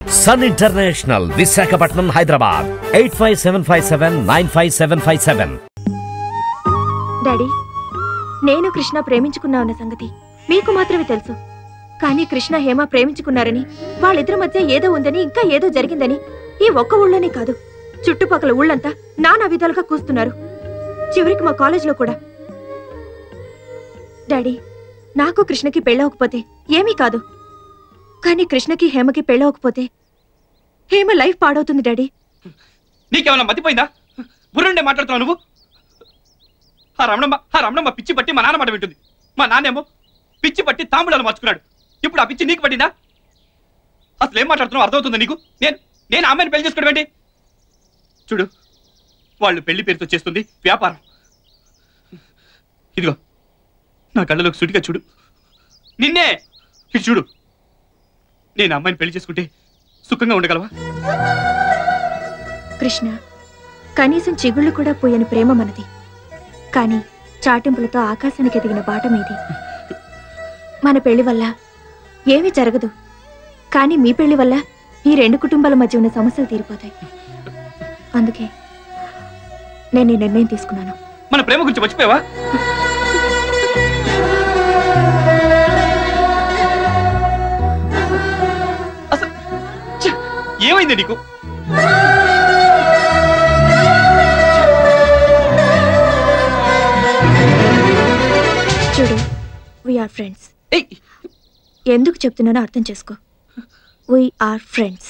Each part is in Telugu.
Sun international, Visakhapatnam, Hyderabad. 8575795757. Daddy, నేను కృష్ణ ప్రేమించుకున్నా ఉన్న సంగతి మీకు మాత్రమే తెలుసు. కానీ కృష్ణ హేమ ప్రేమించుకున్నారని, వాళ్ళిద్దరి మధ్య ఏదో ఉందని, ఇంకా ఏదో జరిగిందని ఈ ఒక్క ఊళ్ళోనే కాదు, చుట్టుపక్కల ఊళ్ళంతా నానా విధాలుగా కూస్తున్నారు. చివరికి మా కాలేజీలో కూడా. డాడీ, నాకు కృష్ణకి పెళ్ళవకపోతే ఏమీ కాదు, కానీ కృష్ణకి హేమకి పెళ్ళవకపోతే హేమ లైఫ్ పాడవుతుంది. డాడీ, నీకేమన్నా మతిపోయిందా? బుర్రుండే మాట్లాడుతున్నావు నువ్వు. ఆ రమణమ్మ పిచ్చి పట్టి మా నాన్న మాట వింటుంది. మా నాన్నేమో పిచ్చి పట్టి తాంబూలాలు మార్చుకున్నాడు. ఇప్పుడు ఆ పిచ్చి నీకు పట్టిందా? అసలు ఏం మాట్లాడుతున్నావు అర్థమవుతుందా నీకు? నేను అమ్మాయిని పెళ్లి చేసుకోవడం ఏంటి? చూడు, వాళ్ళు పెళ్లి పేరుతో చేస్తుంది వ్యాపారం. ఇదిగో నా కళ్ళలోకి సుటిగా చూడు, నిన్నే ఇటు చూడు. నేను అమ్మాయిని పెళ్లి చేసుకుంటే సుఖంగా ఉండగలవా? కృష్ణ, కనీసం చిగుళ్ళు కూడా పోయని ప్రేమ మనది. కానీ చాటింపులతో ఆకాశానికి ఎదిగిన బాట మీది. మన పెళ్లి వల్ల ఏమీ జరగదు, కానీ మీ పెళ్లి వల్ల ఈ రెండు కుటుంబాల మధ్య ఉన్న సమస్యలు తీరిపోతాయి. అందుకే నేను ఈ నిర్ణయం తీసుకున్నాను. మన ప్రేమ గురించి మర్చిపోయావా? అసలు ఏమైంది నీకు? చూడు, we are friends. ఎందుకు చెప్తున్నానో అర్థం చేసుకో. we are friends.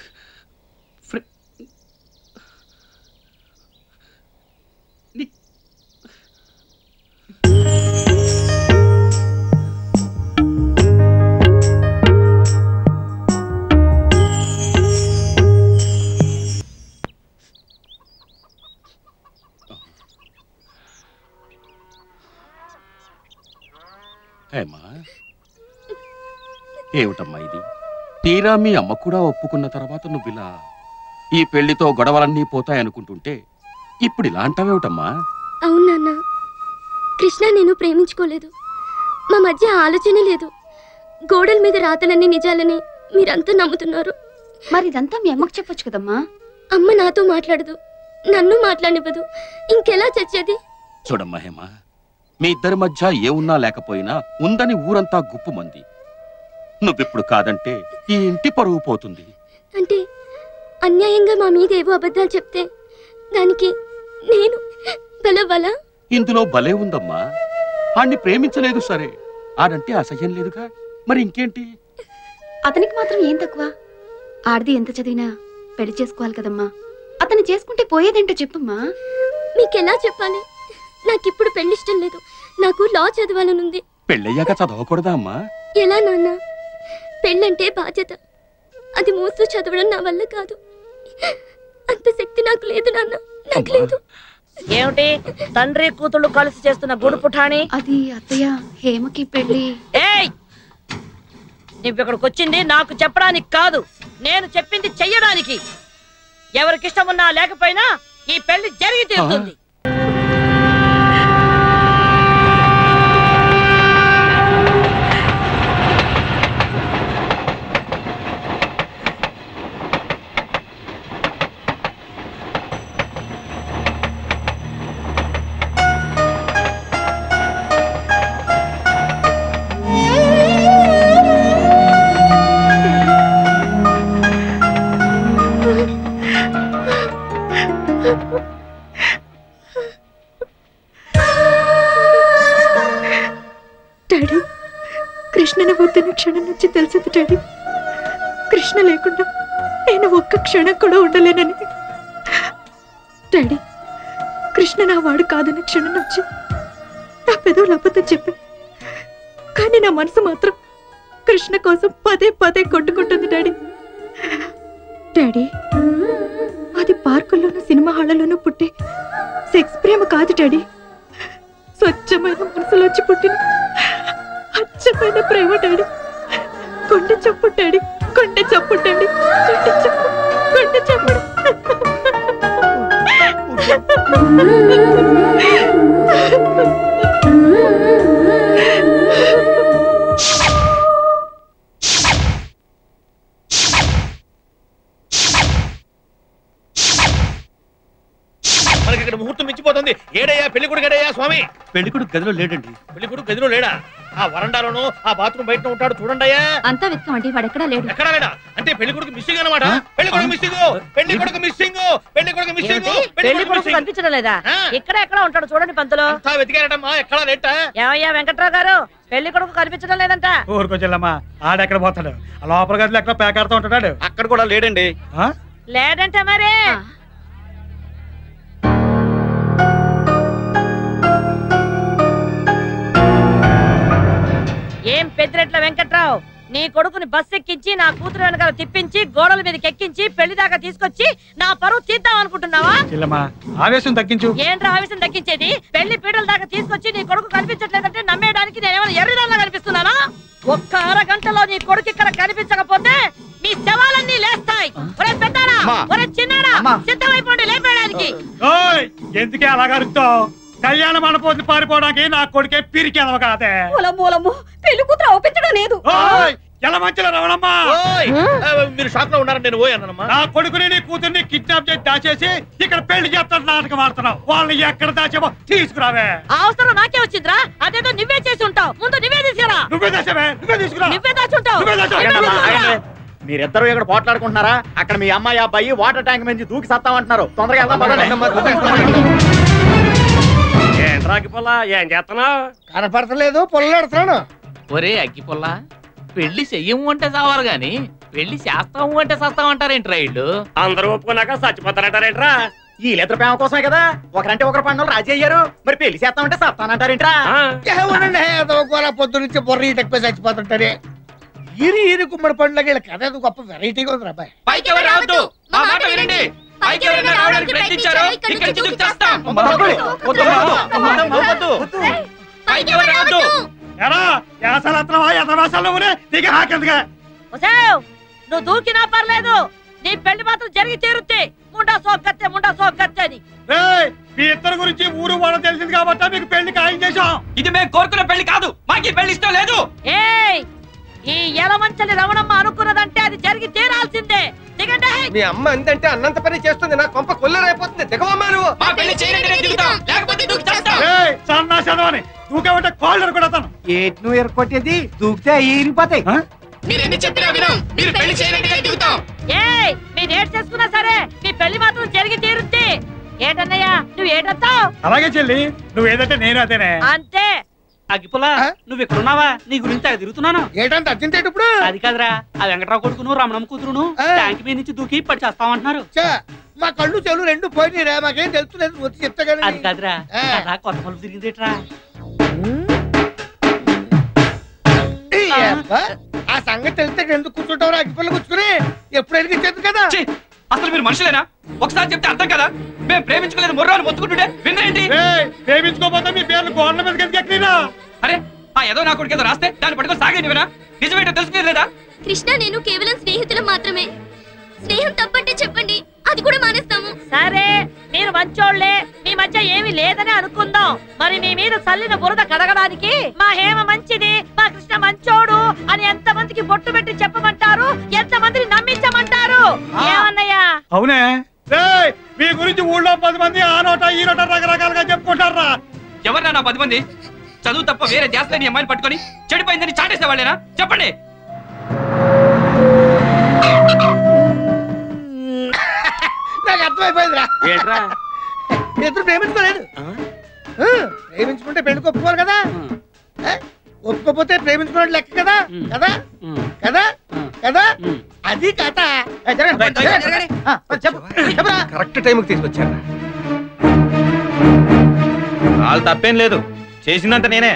ఏమిటమ్మా ఇది? తీరా మీ అమ్మ కూడా ఒప్పుకున్న తర్వాత నువ్విలా ఈ పెళ్లితో గొడవలన్నీ పోతాయనుకుంటుంటే ఇప్పుడు ఇలా అంటావేమిటమ్మా? అవునన్నా, కృష్ణ నేను ప్రేమించుకోలేదు. మా మధ్య ఆలోచన లేదు. గోడల మీద రాతలన్నీ నిజాలని మీరంతా నమ్ముతున్నారు. మరి ఇదంతా మీ అమ్మకు చెప్పొచ్చు కదమ్మా. అమ్మ నాతో మాట్లాడదు, నన్ను మాట్లాడనివ్వదు. ఇంకెలా చచ్చేది? చూడమ్మా హేమ, మీ ఇద్దరి మధ్య ఏమున్నా లేకపోయినా ఉందని ఊరంతా గుప్పుమంది. నువ్విప్పుడు కాదంటే ఈ ఇంటి పరువు పోతుంది. అంటే అన్యాయంగా మా మీద ఏవో అబద్ధాలు చెప్తే దానికి నేను బలవలా? ఇందులో భలే ఉందమ్మా. ఆడిని ప్రేమించలేదు సరే, ఆడంటే అసహ్యం లేదుగా, మరి ఇంకేంటి? అతనికి మాత్రం ఏం తక్కువ? ఆడిది ఎంత చదివినా పెళ్లి చేసుకోవాలి కదమ్మా. అతను చేసుకుంటే పోయేదేంటో చెప్పమ్మా. మీకెలా చెప్పాలి? నాకిప్పుడు పెళ్లిష్టం లేదు. నాకు లా చదవాలనుంది. పెళ్ళయ్యాక చదవకూడదా అమ్మా? ఎలా నాన్న? పెళ్ళంటే బాధ్యత. అది మోస్తూ చదవడం నా వల్ల కాదు. అంత శక్తి నాకు లేదు నాన్న, నాకు లేదు. ఏమిటి తండ్రి కూతుళ్ళు కలిసి చేస్తున్న గుడు పుఠాని? అది అత్తయ్య, హేమకి పెళ్లి. ఏయ్, నువ్వు ఇక్కడికి వచ్చింది నాకు చెప్పడానికి కాదు, నేను చెప్పింది చెయ్యడానికి. ఎవరికిష్టం ఉన్నా లేకపోయినా ఈ పెళ్లి జరిగి తీరుతుంది. డాడీ, కృష్ణని వద్దని క్షణం నుంచి తెలిసింది డాడీ. కృష్ణ లేకుండా నేను ఒక్క క్షణం కూడా ఉండలేనని. డాడీ, కృష్ణ నా వాడు కాదని క్షణం నుంచి నా పెదవులు అబద్ధం చెప్పి, కానీ నా మనసు మాత్రం కృష్ణ కోసం పదే పదే కొట్టుకుంటుంది డాడీ. డాడీ, అది పార్కుల్లోనూ సినిమా హాళ్లలోనూ పుట్టే సెక్స్ ప్రేమ కాదు డాడీ. స్వచ్ఛమైన మనసులోంచి పుట్టిన అచ్చమైన ప్రేమ డాడీ. కొండ చప్పు డాడీ, కొండ చప్పు డాడీ, కొండ చప్పు, కొండ చప్పుడు. మనకి ఇక్కడ ముహూర్తం మించిపోతుంది. ఏడయ్యా పెళ్లికొడుకు? ఏడయ్యా స్వామి? పెళ్లికొడుకు గదిలో లేడండి. పెళ్లికొడుకు గదిలో లేడా? ఆ వరండాలోనూ ఆ బాత్రూమ్ బయట ఉంటాడు చూడండి అయ్యా. అంతా వెతకమండి, వాడు ఎక్కడా లేడు. ఎక్కడా లేడా? అంటే పెళ్లికొడుకు మిస్సింగ్ అన్నమాట. పెళ్లికొడుకు మిస్సింగ్, పెళ్లికొడుకు మిస్సింగ్, పెళ్లికొడుకు మిస్సింగ్, పెళ్లి కొడుకు కనిపించడం లేదా? ఇక్కడ ఎక్కడ ఉంటాడు చూడండి పంతులు. అంతా వెతికారటమ్మా, ఎక్కడా లేట. ఏమయ్యా వెంకట్రావు గారు, పెళ్లి కొడుకు కనిపించడం లేదంట. ఊరుకో చెల్లమ్మా, ఆడెక్కడ పోతాడు? లోపల గదిలో ఎక్కడ పేకాడుతూ ఉంటాడు. అక్కడ కూడా లేడండి. లేదంటే మరి ఏం పెద్దిరెట్ల వెంకట్రావు, నీ కొడుకుని బస్ ఎక్కించి నా కూతురు వెనకాల తిప్పించి గోడల మీదకి ఎక్కించి పెళ్లి దాకా తీసుకొచ్చి నా పరువు తీద్దాం అనుకుంటున్నావా? ఆవేశం తగ్గించు. ఏంట్రా ఆవేశం తగ్గించేది? పెళ్లి పీటల దాకా తీసుకొచ్చి నీ కొడుకు కనిపించట్లేదంటే నమ్మేయడానికి నేనేమైనా ఎర్రదాల్లా కనిపిస్తున్నానా? ఒక్క అరగంటలో నీ కొడుకు ఇక్కడ కనిపించకపోతే మీ శవాలన్నీ లేస్తాయి. ఒరే పెద్దారా, ఒరే చిన్నారా, సిద్ధమైపోండి లేపేయడానికి. ఎందుకే అలా కలుగుతావు? కళ్యాణ మండపోతే పారిపోవడానికి నా కొడుకే పిరికి ఎదవ కాదే. మూలము పెళ్లి కూతురు ఒప్పించడం లేదు. ఎలా మంచిలో రవణమ్మా, మీరు షాక్ లో ఉన్నారని నేను పోయానమ్మా. నా కొడుకుని నీ కూతుర్ని కిడ్నాప్ చేసి దాచేసి ఇక్కడ పెళ్లి చేస్తాడు నాటకం ఆడుతున్నావు. వాళ్ళని ఎక్కడ దాచేమో తీసుకురావే. అవసరం నాకే వచ్చిందిరా, అదేదో నువ్వే చేసి ఉంటావు. ముందు నువ్వే తీసుకురా. నువ్వే దాచావే, నువ్వే తీసుకురా. నువ్వే దాచుంటావు. మీరిద్దరు ఇక్కడ పోట్లాడుకుంటున్నారా? అక్కడ మీ అమ్మాయి అబ్బాయి వాటర్ ట్యాంక్ నుంచి దూకి సత్తామంటున్నారు. తొందరగా ఏంట్రా అగ్గిపుల్ల, ఏం చేస్తున్నావు? కనపడతలేదు, పొల్లెడుతున్నాను. ఒరే అగ్గిపుల్ల, పెళ్లి చెయ్యము అంటే చావాలి గాని పెళ్లి చేస్తాము అంటే సస్తామంటారేంట్రా ఇళ్ళు? అందరూ ఒప్పుకున్నాక చచ్చిపోతారంటారేంట్రా? ఈ లెత్ర ప్రేమ కోసమే కదా ఒకరంటే ఒకరు పండుగలు రాజీ అయ్యారు. మరి పెళ్లి చేస్తామంటే సత్తానంటారేంట్రా? పొద్దు నుంచి బొర్ర ఈటకపోయి చచ్చిపోతుంటారే. ఈరి గుమ్మడి పండుగ కథ గొప్ప వెరైటీగా ఉంది అబ్బాయి. నువ్వు దూకినా పర్లేదు, నీ పెళ్లి మాత్రం జరిగి తీరుద్ది. ముండా సోకత్తే అని మీ ఇద్దరు గురించి ఊరు వాళ్ళు తెలిసింది కాబట్టి మీకు పెళ్లి ఖాయం చేశాం. ఇది మేము కోరుకున్న పెళ్లి కాదు, మాకు పెళ్లి ఇష్టం లేదు. ఏయ్, ఈ ఎలమంచలి రమణమ్మ అనుకున్నదంటే అది జరిగి తీరాల్సిందే. దిగండి. మీ అమ్మ అంతంటే అన్నంత పని చేస్తుంది, నా కొంప కొల్లరైపోతుంది. దిగవమ్మా నువ్వు. మా పెళ్లి చేయనంటే దిగుతాం, లేకపోతే దూకిచేస్తాం. సన్నాసని దూకేమంటే కాళ్ళు కొడతాను. ఏట్ నువ్వు ఎరకొట్టేది దూకితే ఈరిపోతాయి. మీరు ఎన్ని చెప్పినా వినం, మీరు పెళ్లి చేయనంటే దిగుతాం. ఏయ్, మీరు ఏడ్ చేసుకున్నా సరే మీ పెళ్లి మాత్రం జరిగి తీరుద్ది. ఏటన్నయ్యా, నువ్వు ఏటంటావు? అలాగే చెల్లి, నువ్వు ఏదంటే నేను అదేనే. అంతే. అగ్గిపులా, నువ్వు ఇక్కడ ఉన్నావా? నీ గురించి అక్కడ తిరుగుతున్నాను. ఏంటంటే అర్జెంట్ ఇప్పుడు? అది కాదురా, ఆ వెంకట్రావు కొడుకును రమణమ్మ కూతురును ట్యాంక్ మీద నుంచి దూకి పడి చేస్తామంటున్నారు. మా కళ్ళు చెవులు రెండు పోయినరా, మాకేం తెలుస్తుంది, వచ్చి చెప్తా కదా. అది కాదురా, కొత్త మలుపు తిరిగిందేట్రా. ఆ సంగతి తెలిస్తే ఎందుకు కూర్చుంటావు? అగ్గిపుల్ల కూర్చుని ఎప్పుడు ఎదిగించేది కదా. అసలు మీరు మనుషులేనా? ఒకసారి చెప్తే అర్థం కదా. మేము ప్రేమించుకోలేదు మొర్రాలు మొత్తుకుంటుంటే విన్నారేంటి? ప్రేమించుకోపోతే మీ పేర్లు గోడల మీద ఎక్కినా. అరే, ఆ ఏదో నా కొడుకు ఏదో రాస్తే దాన్ని పట్టుకొని సాగేనివేనా? నిజమేంటో తెలుసుకునేదా? కృష్ణ నేను కేవలం స్నేహితులం మాత్రమే. స్నేహం తప్పంటే చెప్పండి, అది కూడా మానేస్తాము. సరే, మీరు మంచోళ్లే, మీ మధ్య ఏమీ లేదని అనుకుందాం. మరి మీ మీద చల్లిన బురద కడగడానికి మా హేమ మంచిది, మా కృష్ణ మంచోడు అని ఎంతమందికి బొట్టు పెట్టి చెప్పమంటారు? ఎంతమందిని నమ్మించమంటారు? ఏమన్నయ్యా? అవునే, మీ గురించి ఊళ్ళో 10 మంది ఆ నోట ఈ నోట రకరకాలుగా చెప్పుకుంటారా. ఎవరన్నా నా 10 మంది? చదువు తప్ప వేరే ధ్యాస లేని అమ్మాయిని పట్టుకొని చెడిపోయిందని చాటేసేవాళ్ళేనా? చెప్పండి. నాకు అర్థమైపోయిందిరా. ఏంట్రా? ఇద్దరు ప్రేమించుకోలేదు. ప్రేమించుకుంటే పెళ్లికి ఒప్పుకోవాలి కదా. ఒప్పుకోపోతే ప్రేమించుకున్నట్టు లెక్క కదా. కదా కదా కదా, అది కథ. కరెక్ట్ టైంకి తీసుకొచ్చారా? వాళ్ళు తప్పేం లేదు, చేసిందంత నేనే.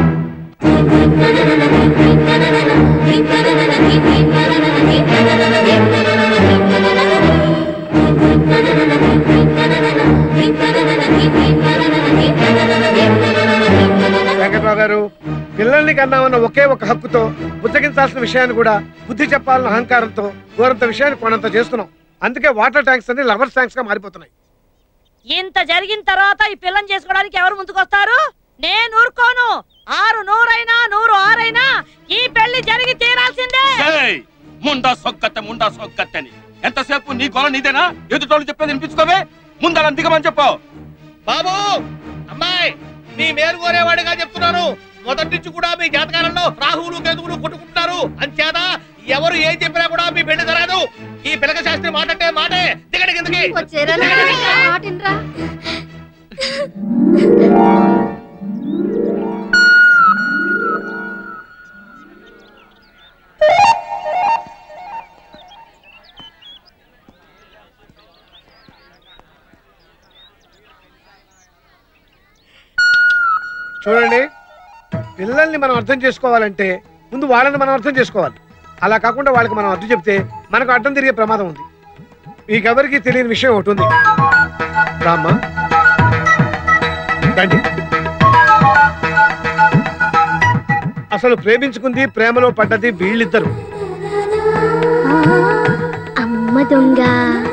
వెంకట్రావు గారు, పిల్లల్ని కన్నామన్న ఒకే ఒక హక్కుతో బుజ్జగించాల్సిన విషయాన్ని కూడా బుద్ధి చెప్పాలన్న అహంకారంతో దూరంత విషయాన్ని కొనంత చేస్తున్నాం. అందుకే వాటర్ ట్యాంక్స్ అన్ని లవర్స్ ట్యాంక్స్ గా మారిపోతున్నాయి. ఇంత జరిగిన తర్వాత ఈ పిల్లని చేసుకోవడానికి ఎవరు ముందుకొస్తారు? నేను ఊరుకోను. 6 నూరైనా 100 ఆరైనా ఈ పెళ్లి జరిగి తీరాల్సిందే. ముండా సొక్కత్తని ఎంతసేపు నీ గోల నీదేనా? ఎదుటోళ్ళు చెప్పేది వినిపించుకోవే. ముందలా దిగమని చెప్పావు. బాబు అమ్మాయి మీ మేలు కోరేవాడిగా చెప్తున్నాను. మొదటి నుంచి కూడా మీ జాతకాలలో రాహువులు కేతువులు కొట్టుకుంటున్నారు. అంచేత ఎవరు ఏం చెప్పినా కూడా మీ పెళ్లి జరగదు. ఈ పిలక శాస్త్రి మాటంటే మాటే. దిగండి కిందకి. చూడండి, పిల్లల్ని మనం అర్థం చేసుకోవాలంటే ముందు వాళ్ళని మనం అర్థం చేసుకోవాలి. అలా కాకుండా వాళ్ళకి మనం అర్థం చెప్తే మనకు అడ్డం తిరిగే ప్రమాదం ఉంది. మీకెవరికి తెలియని విషయం ఒకటి ఉంది. రామ్మా రండి. అసలు ప్రేమించుకుంది, ప్రేమలో పడ్డది వీళ్ళిద్దరు. అమ్మ దొంగ.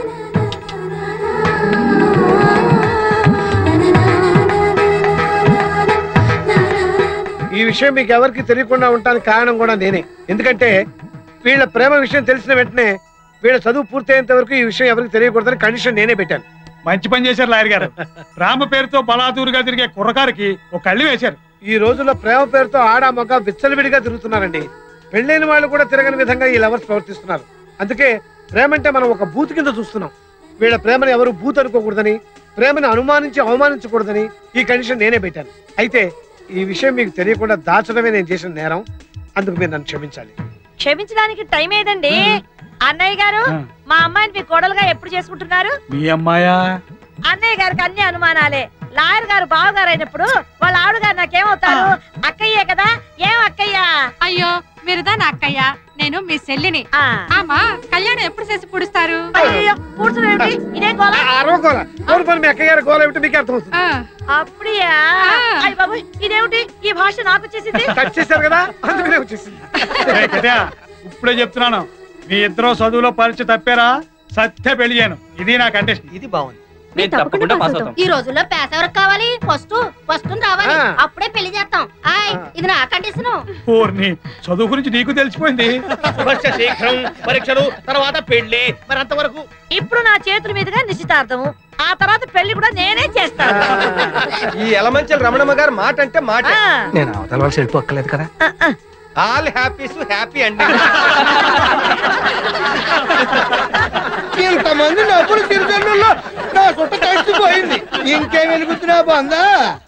ఈ విషయం మీకు ఎవరికి తెలియకుండా ఉండడానికి కారణం కూడా నేనే. ఎందుకంటే వీళ్ళ ప్రేమ విషయం తెలిసిన వెంటనే వీళ్ళ చదువు పూర్తయ్యేంత వరకు ఈ విషయం ఎవరికి తెలియకూడదని కండిషన్ నేనే పెట్టాను. మంచి పని చేశారు లాయర్ గారు. ప్రేమ పేరుతో బలాదూరుగా తిరిగే కుర్రకారికి ఒక కళ్ళు వేశారు. ఈ రోజుల్లో ప్రేమ పేరుతో ఆడ మగ విచ్చలవిడిగా తిరుగుతున్నారండి. పెళ్ళైన వాళ్ళు కూడా తిరగని విధంగా ఈ లవర్స్ ప్రవర్తిస్తున్నారు. అందుకే ప్రేమ అంటే మనం ఒక బూత్ కింద చూస్తున్నాం. వీళ్ళ ప్రేమను ఎవరు బూత్ అనుకోకూడదని, ప్రేమను అనుమానించి అవమానించకూడదని ఈ కండిషన్ నేనే పెట్టాను. అయితే ఈ విషయం మీకు తెలియకుండా దాచడమే నేను చేసిన నేరం. అందుకు మీరు నన్ను క్షమించాలి. క్షమించడానికి టైం ఏదండి? అన్నయ్య గారు, మా అమ్మాయిని మీ కోడలుగా ఎప్పుడు చేసుకుంటున్నారు? మీ అమ్మాయా? అన్నయ్య గారికి అన్ని అనుమానాలే. లాయర్ గారు బావగారు అయినప్పుడు వాళ్ళ ఆవిడ గారు నాకేమవుతారు? అక్కయ్యే కదా. ఏం అక్కయ్యా? అయ్యో, మీరు దాని అక్కయ్య, నేను మీ చెల్లిని. ఆమా కళ్యాణం ఎప్పుడు చేసి పుడుస్తారు? అయ్యో, పూడ్చలేండి. ఇదే గోల. మీ అక్కయ్య గోల ఏమిటి మీకు అర్థం అవుతుంది. అప్పుడియా? అయ్య బాబు, ఇదేమిటి ఈ భాష నాకు వచ్చేసింది? కట్ చేశారు కదా, అందుకనే వచ్చేసింది. ఇప్పుడే చెప్తున్నాను, మీ ఇద్దరు చదువులో పరీక్ష తప్పారా సత్య పెళ్లి చేయను. ఇది నా కండిషన్. ఇది బాగుంది. నేను తప్పకుండా పాస్ అవుతాం. ఈ రోజుల్లో పాస్ ఎవరికి కావాలి? ఫస్ట్ రావాలి, అప్పుడే పెళ్లి చేస్తాం. ఇది నా కండిషన్. పూర్ణి, చదువు గురించి నీకు తెలిసిపోయింది. శీఘ్రం పరీక్షలు, తర్వాత పెళ్లి. మరి అంతవరకు ఇప్పుడు నా చేతుల మీదుగా నిశ్చితార్థము, ఆ తర్వాత పెళ్లి కూడా నేనే చేస్తాను. ఈ ఎలమంచల్ రమణమ్మ గారు మాట అంటే మాట. నేను అవతల వాళ్ళు వెళ్ళిపోక్కలేదు కదా. ఆల్ హ్యాపీస్ హ్యాపీ అండి. ఇంతమంది నవ్వులు తిరుగుతున్నా నా సుట్ట తడిచిపోయింది. ఇంకేం వెలుగుతున్నా బాగుందా?